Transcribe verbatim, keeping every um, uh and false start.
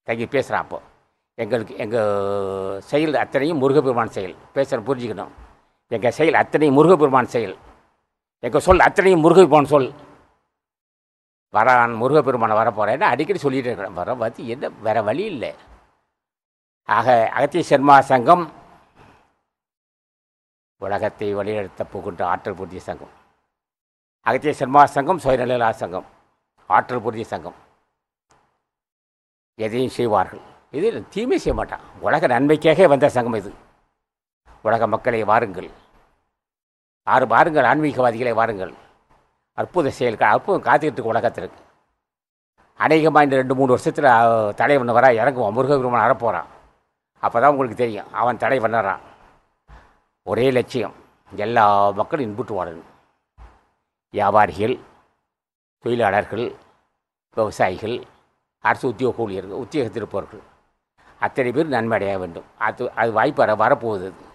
தங்கி பேசுகிறான். அப்போ எங்களுக்கு எங்கள் செயல் அத்தனையும் முருகப்பெருமான் செயல். பேசுகிற புரிஞ்சுக்கணும். எங்கள் செயல் அத்தனையும் முருகப்பெருமான் செயல். எங்கள் சொல் அத்தனையும் முருகப்பெருமான் சொல். வரான் முருகப்பெருமானை வரப்போகிறேன்னு அடிக்கடி சொல்லிகிட்டு இருக்கிறேன். வர பார்த்து என்ன வேறு வழி இல்லை. ஆக அகத்திய சர்மா சங்கம் உலகத்தை வழிநடத்த போகின்ற ஆற்றல் பொருந்திய சங்கம். அகத்திய சர்மா சங்கம் சுயநல சங்கம், ஆற்றல் பொருந்திய சங்கம். எதையும் செய்வார்கள். இது தீமை செய்ய மாட்டான். உலக நன்மைக்காக வந்த சங்கம் இது. உலக மக்களை வாருங்கள், ஆறு வாருங்கள், ஆன்மீகவாதிகளை வாருங்கள். அற்புத செயல்கள், அற்புதம் காத்துக்கிட்டு உலகத்திற்கு. அநேகமாக இந்த ரெண்டு மூணு வருஷத்தில் தலைவன் வர இறங்குவான். முருகப்பெருமான் வரப்போகிறான். அப்போ தான் உங்களுக்கு தெரியும் அவன் தடை பண்ணறான். ஒரே லட்சியம், எல்லா மக்களும் இன்புற்று வாழணும். வியாபாரிகள், தொழிலாளர்கள், விவசாயிகள், அரசு உத்தியோக ஊழியர்கள், உத்தியோகத்தில் இருப்பவர்கள் அத்தனை பேர் நன்மை அடைய வேண்டும். அது அது வாய்ப்பு வர வரப்போகுது.